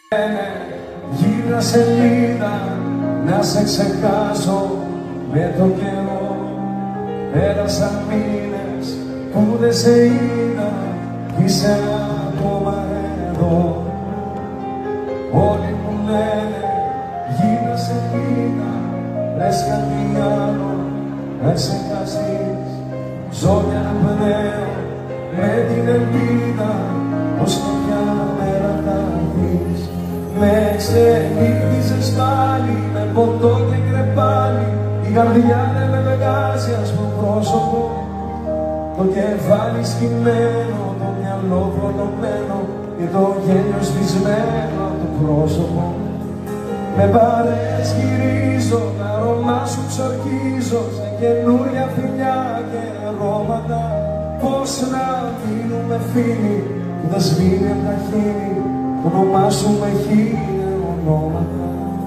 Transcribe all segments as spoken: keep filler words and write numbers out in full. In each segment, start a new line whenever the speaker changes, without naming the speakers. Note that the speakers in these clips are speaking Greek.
Γύρνα σελίδα να σε ξεχάσω με το καιρό. Πέρασαν μήνες που δεν σε είδα, είσαι ακόμα εδώ. Όλοι μου λένε γύρνα σελίδα, λες κάτι άλλο να ξεχάσεις. Ζω για να πνέω με την ελπίδα πως κάποια μέρα θα δεις. Με ξενύχτησες πάλι με ποτό και κρεπάλι, η καρδιά δεν με βγάζει ας το πρόσωπο. Το κεφάλι σκυμμένο, το μυαλό προνομμένο και το γέλιο σβησμένο από το πρόσωπο. Με παρέες γυρίζω, τα αρώμα σου ξορκίζω σε καινούρια φιλιά και αρώματα. Πώς να μείνουμε φίλοι που δεν σβήνει απ' τα χείλη, το όνομά σου με χίλια ονόματα.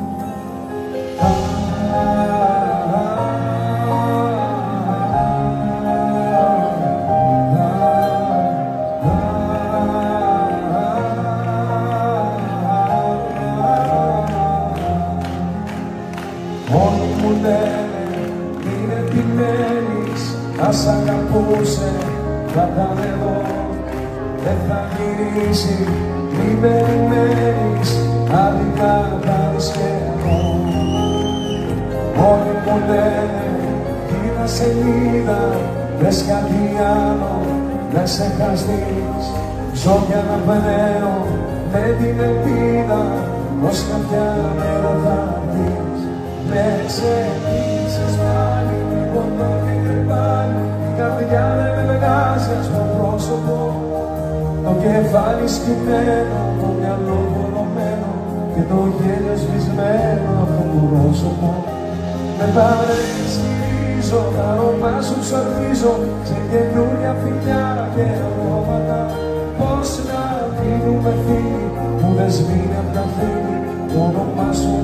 Όλοι μου λένε μην επιμένεις, ας αγαπούσε θα ήταν εδώ. Δεν θα γυρίσει, μην περιμένεις, άδικα θα δεις και εγώ. Όλοι μου λένε γύρνα σελίδα, λες κάτι άλλο να ξεχαστείς. Ζω για να πνέω με την ελπίδα πως κάποια μέρα θα δεις. Με ξενύχτησες πάλι, με ποτό και κρεπάλι, η καρδιά δεν με βγάζει στο πρόσωπο. Το κεφάλι σκυμμένο, το μυαλό βολωμένο και το γέλιο σβησμένο από το πρόσωπο. Με παρεξηγίζω, τα αρώμα σου ξορκίζω σε καινούρια φιλιά και αρώματα. Πώς να μείνουμε φίλοι που δεν σβήνει απ' τα χείλη, το όνομά σου